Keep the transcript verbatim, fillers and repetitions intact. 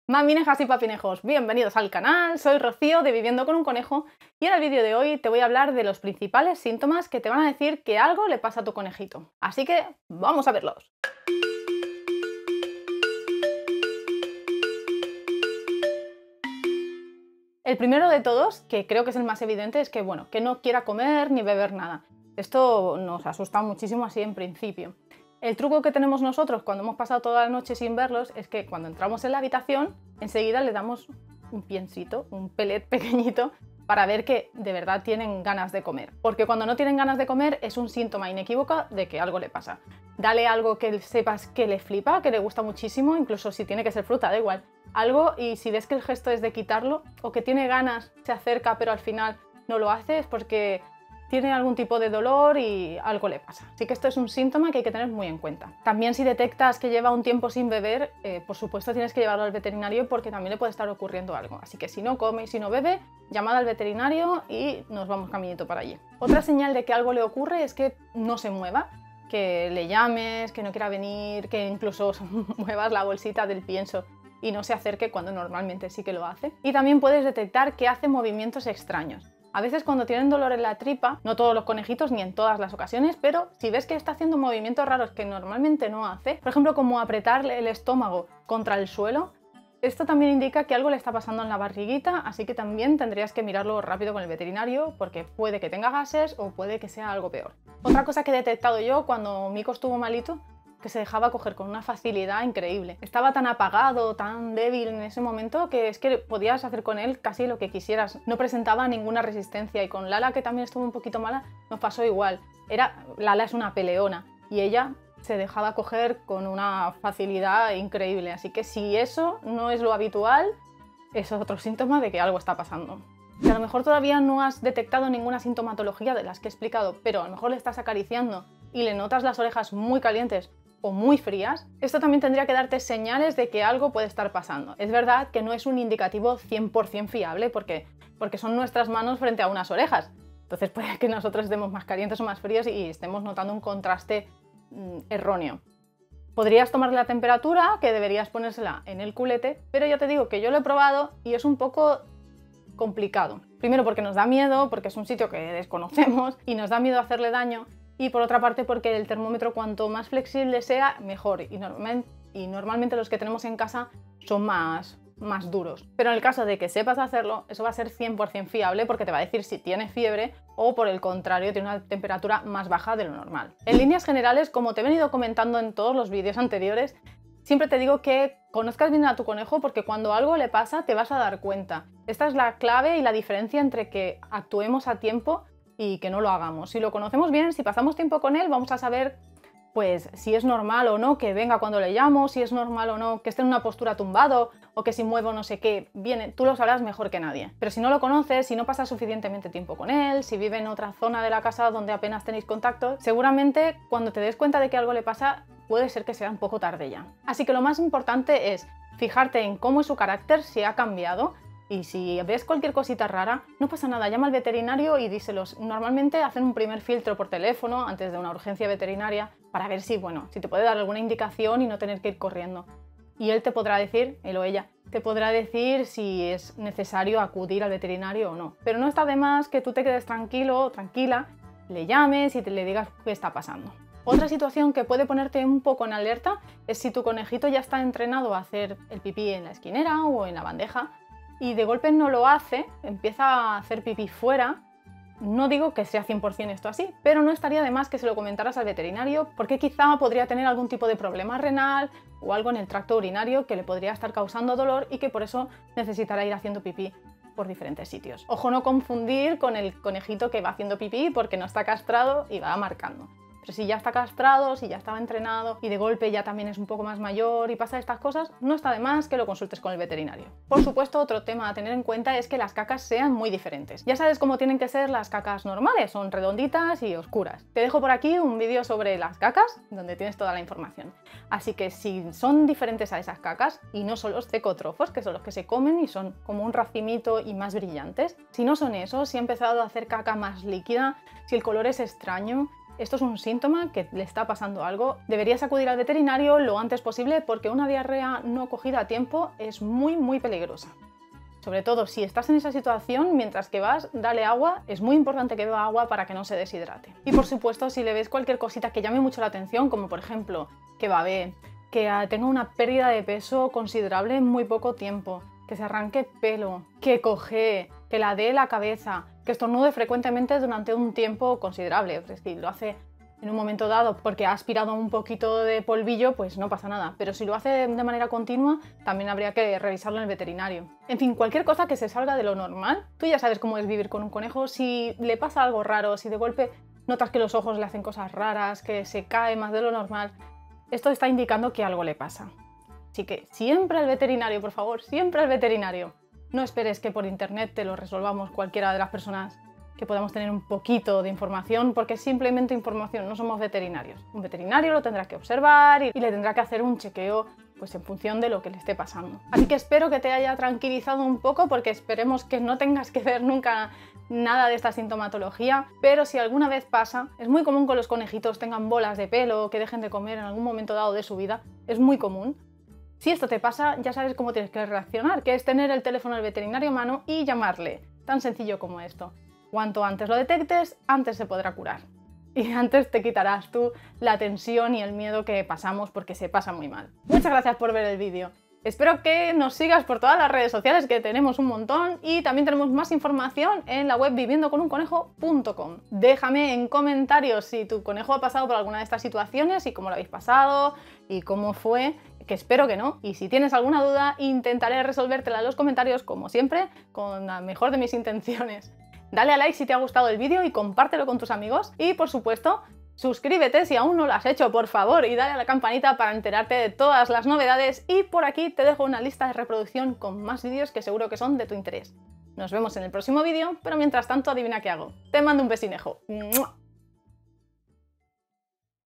Maminejas y papinejos, bienvenidos al canal, soy Rocío de Viviendo con un Conejo y en el vídeo de hoy te voy a hablar de los principales síntomas que te van a decir que algo le pasa a tu conejito. Así que vamos a verlos. El primero de todos, que creo que es el más evidente, es que, bueno, que no quiera comer ni beber nada. Esto nos asusta muchísimo así en principio. El truco que tenemos nosotros cuando hemos pasado toda la noche sin verlos es que cuando entramos en la habitación, enseguida le damos un piensito, un pellet pequeñito, para ver que de verdad tienen ganas de comer. Porque cuando no tienen ganas de comer es un síntoma inequívoco de que algo le pasa. Dale algo que sepas que le flipa, que le gusta muchísimo, incluso si tiene que ser fruta, da igual. Algo, y si ves que el gesto es de quitarlo o que tiene ganas, se acerca pero al final no lo hace, es porque tiene algún tipo de dolor y algo le pasa. Así que esto es un síntoma que hay que tener muy en cuenta. También si detectas que lleva un tiempo sin beber, eh, por supuesto tienes que llevarlo al veterinario porque también le puede estar ocurriendo algo. Así que si no come y si no bebe, llamad al veterinario y nos vamos caminito para allí. Otra señal de que algo le ocurre es que no se mueva, que le llames, que no quiera venir, que incluso muevas la bolsita del pienso y no se acerque cuando normalmente sí que lo hace. Y también puedes detectar que hace movimientos extraños. A veces cuando tienen dolor en la tripa, no todos los conejitos ni en todas las ocasiones, pero si ves que está haciendo movimientos raros que normalmente no hace, por ejemplo como apretarle el estómago contra el suelo, esto también indica que algo le está pasando en la barriguita, así que también tendrías que mirarlo rápido con el veterinario porque puede que tenga gases o puede que sea algo peor. Otra cosa que he detectado yo cuando Mico estuvo malito, que se dejaba coger con una facilidad increíble. Estaba tan apagado, tan débil en ese momento que es que podías hacer con él casi lo que quisieras. No presentaba ninguna resistencia y con Lala, que también estuvo un poquito mala, nos pasó igual. Era, Lala es una peleona y ella se dejaba coger con una facilidad increíble. Así que si eso no es lo habitual, es otro síntoma de que algo está pasando. Que a lo mejor todavía no has detectado ninguna sintomatología de las que he explicado, pero a lo mejor le estás acariciando y le notas las orejas muy calientes o muy frías, esto también tendría que darte señales de que algo puede estar pasando. Es verdad que no es un indicativo cien por cien fiable porque, porque son nuestras manos frente a unas orejas. Entonces puede que nosotros estemos más calientes o más fríos y estemos notando un contraste mm, erróneo. Podrías tomarle la temperatura, que deberías ponérsela en el culete, pero ya te digo que yo lo he probado y es un poco complicado. Primero porque nos da miedo, porque es un sitio que desconocemos y nos da miedo hacerle daño. Y por otra parte porque el termómetro cuanto más flexible sea, mejor. Y, normal, y normalmente los que tenemos en casa son más, más duros. Pero en el caso de que sepas hacerlo, eso va a ser cien por cien fiable porque te va a decir si tiene fiebre o por el contrario tiene una temperatura más baja de lo normal. En líneas generales, como te he venido comentando en todos los vídeos anteriores, siempre te digo que conozcas bien a tu conejo porque cuando algo le pasa te vas a dar cuenta. Esta es la clave y la diferencia entre que actuemos a tiempo y que no lo hagamos. Si lo conocemos bien, si pasamos tiempo con él, vamos a saber pues si es normal o no que venga cuando le llamo, si es normal o no que esté en una postura tumbado o que si muevo no sé qué viene, tú lo sabrás mejor que nadie. Pero si no lo conoces, si no pasas suficientemente tiempo con él, si vive en otra zona de la casa donde apenas tenéis contacto, seguramente cuando te des cuenta de que algo le pasa puede ser que sea un poco tarde ya. Así que lo más importante es fijarte en cómo es su carácter, si ha cambiado. Y si ves cualquier cosita rara, no pasa nada, llama al veterinario y díselos. Normalmente hacen un primer filtro por teléfono antes de una urgencia veterinaria para ver si, bueno, si te puede dar alguna indicación y no tener que ir corriendo. Y él te podrá decir, él o ella, te podrá decir si es necesario acudir al veterinario o no. Pero no está de más que tú te quedes tranquilo o tranquila, le llames y te le digas qué está pasando. Otra situación que puede ponerte un poco en alerta es si tu conejito ya está entrenado a hacer el pipí en la esquinera o en la bandeja, y de golpe no lo hace, empieza a hacer pipí fuera. No digo que sea cien por cien esto así, pero no estaría de más que se lo comentaras al veterinario porque quizá podría tener algún tipo de problema renal o algo en el tracto urinario que le podría estar causando dolor y que por eso necesitará ir haciendo pipí por diferentes sitios. Ojo, no confundir con el conejito que va haciendo pipí porque no está castrado y va marcando. Pero si ya está castrado, si ya estaba entrenado y de golpe ya también es un poco más mayor y pasa estas cosas, no está de más que lo consultes con el veterinario. Por supuesto, otro tema a tener en cuenta es que las cacas sean muy diferentes. Ya sabes cómo tienen que ser las cacas normales, son redonditas y oscuras. Te dejo por aquí un vídeo sobre las cacas, donde tienes toda la información. Así que si son diferentes a esas cacas, y no son los cecotrofos, que son los que se comen y son como un racimito y más brillantes, si no son esos, si ha empezado a hacer caca más líquida, si el color es extraño, esto es un síntoma que le está pasando algo, deberías acudir al veterinario lo antes posible porque una diarrea no cogida a tiempo es muy muy peligrosa. Sobre todo si estás en esa situación, mientras que vas, dale agua, es muy importante que beba agua para que no se deshidrate. Y por supuesto, si le ves cualquier cosita que llame mucho la atención, como por ejemplo que babee, que tenga una pérdida de peso considerable en muy poco tiempo, que se arranque pelo, que cojee, que la dé la cabeza, que estornude frecuentemente durante un tiempo considerable, es decir, lo hace en un momento dado porque ha aspirado un poquito de polvillo, pues no pasa nada. Pero si lo hace de manera continua, también habría que revisarlo en el veterinario. En fin, cualquier cosa que se salga de lo normal. Tú ya sabes cómo es vivir con un conejo. Si le pasa algo raro, si de golpe notas que los ojos le hacen cosas raras, que se cae más de lo normal, esto está indicando que algo le pasa. Así que siempre al veterinario, por favor, siempre al veterinario. No esperes que por internet te lo resolvamos cualquiera de las personas que podamos tener un poquito de información, porque es simplemente información, no somos veterinarios. Un veterinario lo tendrá que observar y le tendrá que hacer un chequeo pues en función de lo que le esté pasando. Así que espero que te haya tranquilizado un poco, porque esperemos que no tengas que ver nunca nada de esta sintomatología, pero si alguna vez pasa, es muy común que los conejitos tengan bolas de pelo o que dejen de comer en algún momento dado de su vida, es muy común. Si esto te pasa, ya sabes cómo tienes que reaccionar, que es tener el teléfono del veterinario a mano y llamarle, tan sencillo como esto. Cuanto antes lo detectes, antes se podrá curar. Y antes te quitarás tú la tensión y el miedo que pasamos porque se pasa muy mal. Muchas gracias por ver el vídeo. Espero que nos sigas por todas las redes sociales, que tenemos un montón, y también tenemos más información en la web viviendo con un conejo punto com. Déjame en comentarios si tu conejo ha pasado por alguna de estas situaciones y cómo lo habéis pasado y cómo fue, que espero que no. Y si tienes alguna duda, intentaré resolvértela en los comentarios, como siempre, con la mejor de mis intenciones. Dale a like si te ha gustado el vídeo y compártelo con tus amigos. Y por supuesto, suscríbete si aún no lo has hecho, por favor, y dale a la campanita para enterarte de todas las novedades. Y por aquí te dejo una lista de reproducción con más vídeos que seguro que son de tu interés. Nos vemos en el próximo vídeo, pero mientras tanto adivina qué hago. Te mando un besinejo. ¡Mua!